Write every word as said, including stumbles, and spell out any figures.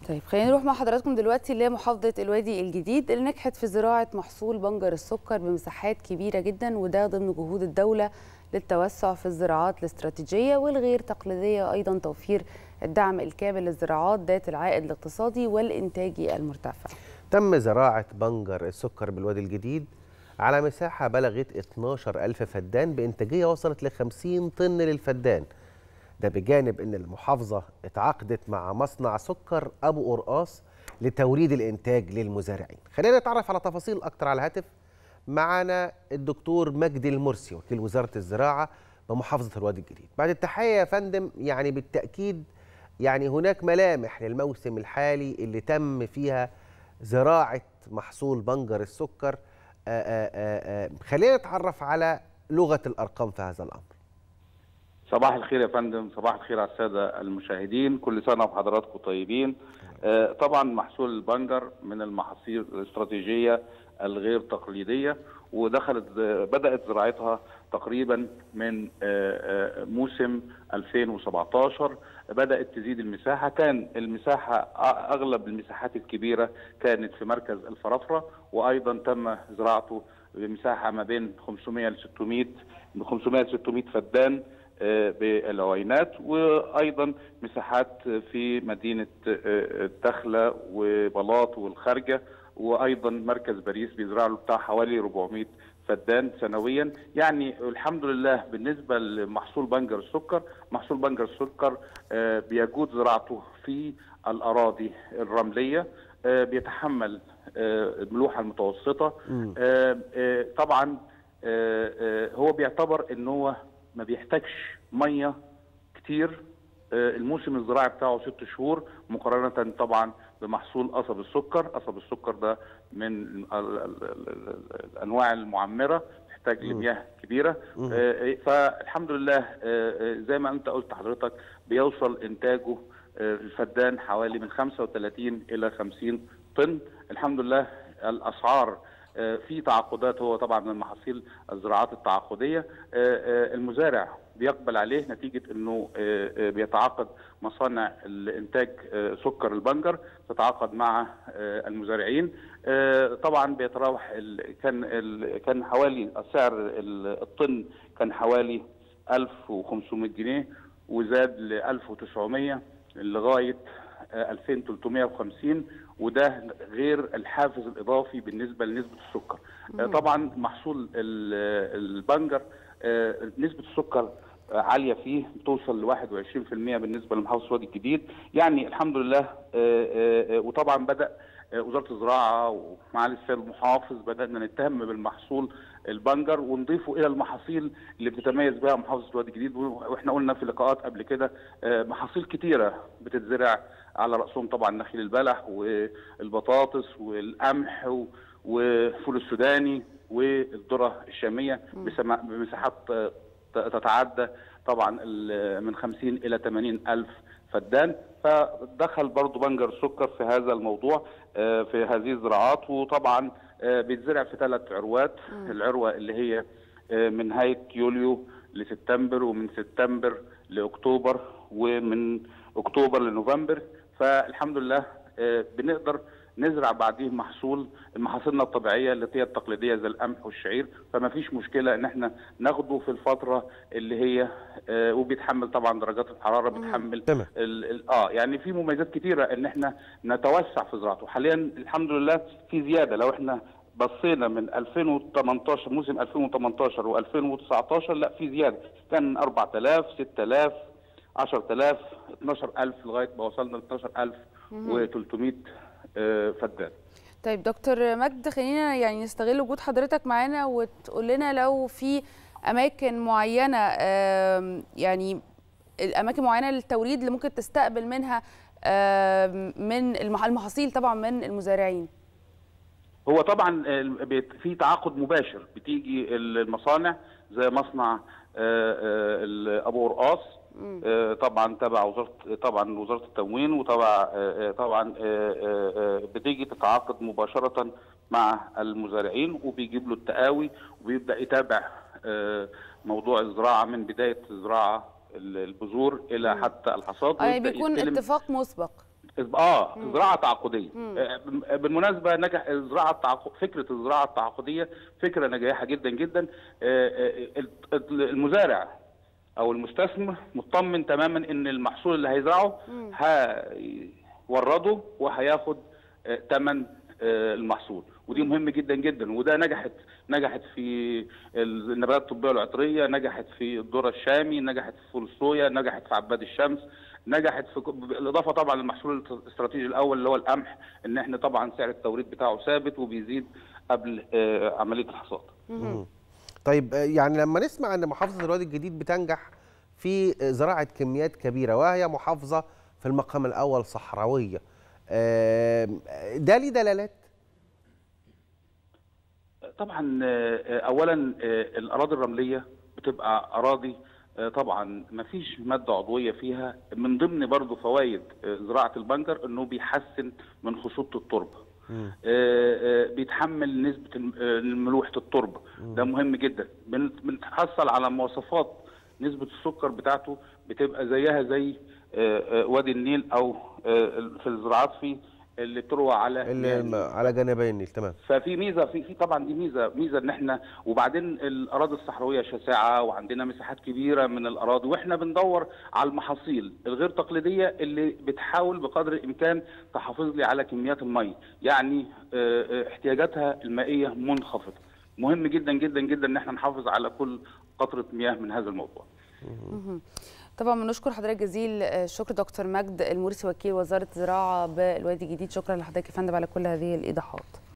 طيب خلينا نروح مع حضراتكم دلوقتي لمحافظة الوادي الجديد اللي نجحت في زراعة محصول بنجر السكر بمساحات كبيرة جدا، وده ضمن جهود الدولة للتوسع في الزراعات الاستراتيجية والغير تقليدية، أيضا توفير الدعم الكامل للزراعات ذات العائد الاقتصادي والإنتاجي المرتفع. تم زراعة بنجر السكر بالوادي الجديد على مساحة بلغت اثناشر ألف فدان بإنتاجية وصلت ل خمسين طن للفدان. ده بجانب أن المحافظة اتعاقدت مع مصنع سكر أبو قرقاص لتوريد الإنتاج للمزارعين. خلينا نتعرف على تفاصيل أكتر على الهاتف. معنا الدكتور مجدي المرسي وكيل وزارة الزراعة بمحافظة الوادي الجديد. بعد التحية يا فندم، يعني بالتأكيد يعني هناك ملامح للموسم الحالي اللي تم فيها زراعة محصول بنجر السكر. آآ آآ خلينا نتعرف على لغة الأرقام في هذا الأمر. صباح الخير يا فندم، صباح الخير على السادة المشاهدين، كل سنة وحضراتكم طيبين. آه طبعا محصول البنجر من المحاصيل الاستراتيجية الغير تقليدية، ودخلت بدأت زراعتها تقريبا من آه موسم ألفين وسبعتاشر. بدأت تزيد المساحة، كان المساحة أغلب المساحات الكبيرة كانت في مركز الفرافرة، وأيضا تم زراعته بمساحة ما بين خمسمائة ل ستمائة من خمسمائة ل ستمائة فدان بالعوينات، وايضا مساحات في مدينه الدخله وبلاط والخارجه، وايضا مركز باريس بيزرع له بتاع حوالي أربعمائة فدان سنويا. يعني الحمد لله بالنسبه لمحصول بنجر السكر، محصول بنجر السكر بيجود زراعته في الاراضي الرمليه، بيتحمل الملوحه المتوسطه. طبعا هو بيعتبر ان هو ما بيحتاجش ميه كتير. الموسم الزراعي بتاعه ست شهور مقارنه طبعا بمحصول قصب السكر. قصب السكر ده من الانواع المعمره، تحتاج لمياه كبيره. فالحمد لله زي ما انت قلت حضرتك بيوصل انتاجه الفدان حوالي من خمسة وثلاثين الى خمسين طن. الحمد لله الاسعار في تعاقدات، هو طبعا من محاصيل الزراعات التعاقديه، المزارع بيقبل عليه نتيجه انه بيتعاقد مصانع الانتاج سكر البنجر تتعاقد مع المزارعين. طبعا بيتراوح كان كان حوالي سعر الطن كان حوالي ألف وخمسمائة جنيه، وزاد ل ألف وتسعمائة لغايه ألفين وثلاثمائة وخمسين، وده غير الحافز الاضافي بالنسبه لنسبه السكر. مم. طبعا محصول البنجر نسبه السكر عاليه فيه، بتوصل ل واحد وعشرين بالمائة بالنسبه لمحافظه الوادي الجديد. يعني الحمد لله. وطبعا بدا وزاره الزراعه ومعالي السيد المحافظ بدانا نتهم بالمحصول البنجر ونضيفه الى المحاصيل اللي بتتميز بها محافظه الوادي الجديد. واحنا قلنا في لقاءات قبل كده محاصيل كتيره بتتزرع، على راسهم طبعا نخيل البلح والبطاطس والقمح والفول السوداني والذره الشاميه بمساحات تتعدى طبعا من خمسين الى ثمانين الف فدان. فدخل برضو بنجر السكر في هذا الموضوع في هذه الزراعات. وطبعا بيتزرع في ثلاث عروات، العروه اللي هي من نهايه يوليو لسبتمبر، ومن سبتمبر لاكتوبر، ومن اكتوبر لنوفمبر. فالحمد لله بنقدر نزرع بعديه محصول المحاصيلنا الطبيعيه اللي هي التقليديه زي القمح والشعير، فما فيش مشكله ان احنا ناخده في الفتره اللي هي آه وبيتحمل طبعا درجات الحراره، بيتحمل ال ال اه يعني في مميزات كثيره ان احنا نتوسع في زراعته. حاليا الحمد لله في زياده، لو احنا بصينا من ألفين وثمانية عشر موسم ألفين وثمانية عشر و2019 لا في زياده، كان أربعة آلاف ستة آلاف عشرة آلاف اثناشر ألف لغايه ما وصلنا ل اثناشر ألف وثلاثمائة فدان. طيب دكتور مجد، خلينا يعني نستغل وجود حضرتك معانا وتقول لنا لو في اماكن معينه، يعني الاماكن معينه للتوريد اللي ممكن تستقبل منها من المحاصيل طبعا من المزارعين. هو طبعا في تعاقد مباشر، بتيجي المصانع زي مصنع ابو قرقاص طبعا تبع وزاره طبعا وزاره التموين، وتبع طبعا بتيجي تتعاقد مباشره مع المزارعين، وبيجيب له التقاوي وبيبدا يتابع موضوع الزراعه من بدايه الزراعه البذور الى حتى الحصاد. يعني بيكون اتفاق مسبق. اه زراعه تعاقديه. آه بالمناسبه نجح الزراعه التعاقد، فكره الزراعه التعاقديه فكره ناجحه جدا جدا. آه المزارع او المستثمر مطمن تماما ان المحصول اللي هيزرعه هيورده وهياخد ثمن المحصول، ودي مهم جدا جدا. وده نجحت نجحت في النباتات الطبيه العطريه، نجحت في الذره الشامي، نجحت في فول الصويا، نجحت في عباد الشمس، نجحت في بالاضافه طبعا للمحصول الاستراتيجي الاول اللي هو القمح، ان احنا طبعا سعر التوريد بتاعه ثابت وبيزيد قبل عمليه الحصاد. طيب يعني لما نسمع ان محافظه الوادي الجديد بتنجح في زراعه كميات كبيره وهي محافظه في المقام الاول صحراويه، ده ليه دلالات؟ طبعا اولا الاراضي الرمليه بتبقى اراضي طبعا ما فيش ماده عضويه فيها. من ضمن برضو فوائد زراعه البنجر انه بيحسن من خصوبه التربه، بيتحمل نسبه ملوحه التربه، ده مهم جدا. بنتحصل على مواصفات نسبه السكر بتاعته بتبقى زيها زي وادي النيل او في الزراعات في اللي بتروى على اللي على جانبي النيل. تمام. ففي ميزه في في طبعا دي ميزه ميزه ان احنا، وبعدين الاراضي الصحراويه شاسعه وعندنا مساحات كبيره من الاراضي، واحنا بندور على المحاصيل الغير تقليديه اللي بتحاول بقدر الامكان تحافظ لي على كميات الميه، يعني احتياجاتها المائيه منخفضه. مهم جدا جدا جدا ان احنا نحافظ على كل قطره مياه من هذا الموضوع. طبعا بنشكر حضرتك جزيل الشكر دكتور مجد المرسي وكيل وزاره الزراعه بالوادي الجديد. شكرا لحضرتك يا فندم على كل هذه الايضاحات.